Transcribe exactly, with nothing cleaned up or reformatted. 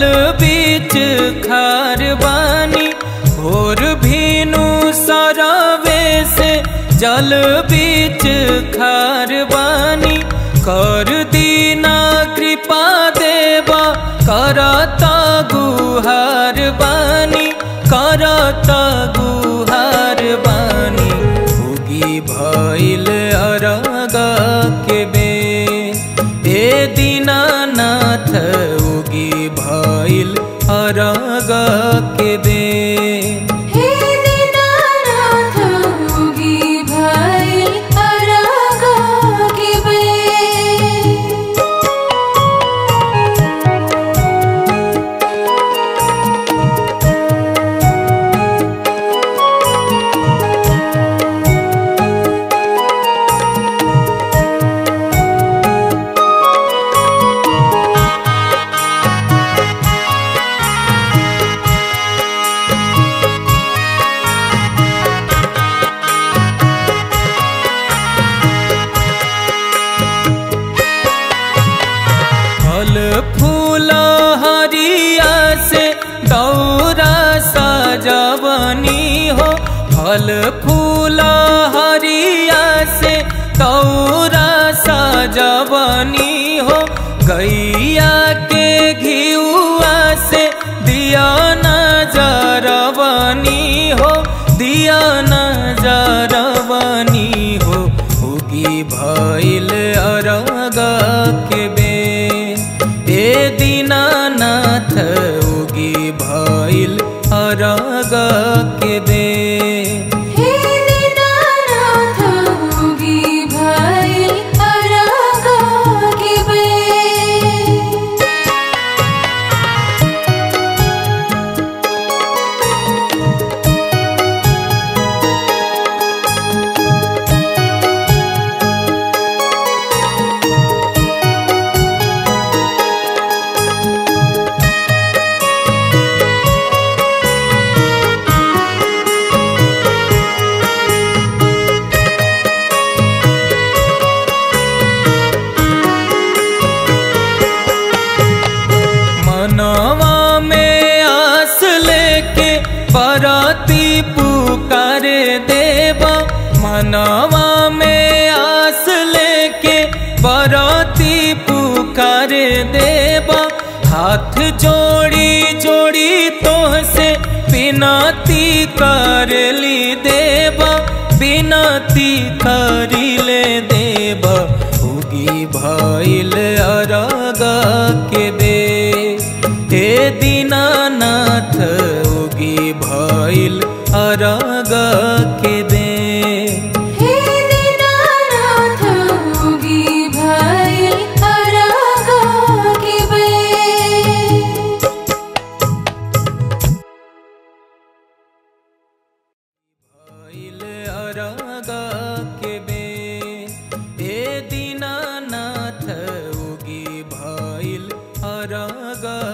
बीच खार बानी भोर भीनु सरवे से जल बीच खार बानी कर दीना कृपा देवा करता गुहार बानी करता गुहार बानी उगी भइल अरगा के बे हे दीनानाथ उगी भइल अरगा के बे फूल हरिया से दौरा सजवनी हो फल फूल हरिया से दौरा सजवनी हो गैया के घिउआ से दिया नजरवनी हो दिया नजरवनी हो उगी भइल अरगा के बे हे दीनानाथ उगी भइल अरगा के बे हे दीनानाथ उगी भइल अरगा के बे मनवा में आस लेके बराती पुकारे देवा मनवा में आस लेके बराती पुकारे देवा हाथ जोड़ी जोड़ी तोह से बिनती करली देवा बिनती करिले देवा उगी भइल अरगा के बे हे दीनानाथ उगी भइल अरगा के बे हे दीनानाथ उगी भइल अरगा के बे भइल अरगा के बे हे दीनानाथ उगी भइल अरगा